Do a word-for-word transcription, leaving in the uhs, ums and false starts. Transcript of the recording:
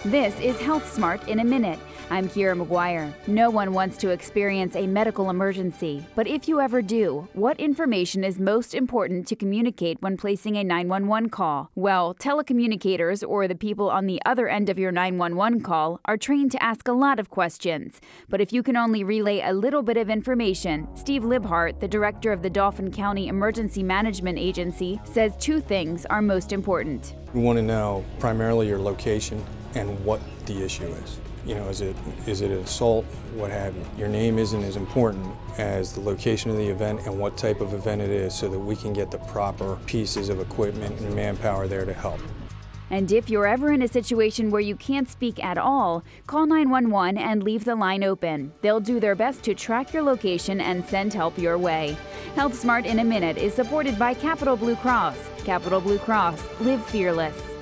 This is HealthSmart in a minute. I'm Kira McGuire. No one wants to experience a medical emergency, but if you ever do, what information is most important to communicate when placing a nine one one call? Well, telecommunicators, or the people on the other end of your nine one one call, are trained to ask a lot of questions. But if you can only relay a little bit of information, Steve Libhart, the director of the Dauphin County Emergency Management Agency, says two things are most important. We want to know primarily your location and what the issue is. You know, is it is it an assault, what have you. Your name isn't as important as the location of the event and what type of event it is, so that we can get the proper pieces of equipment and manpower there to help. And if you're ever in a situation where you can't speak at all, call nine one one and leave the line open. They'll do their best to track your location and send help your way. HealthSmart in a Minute is supported by Capital Blue Cross. Capital Blue Cross. Live fearless.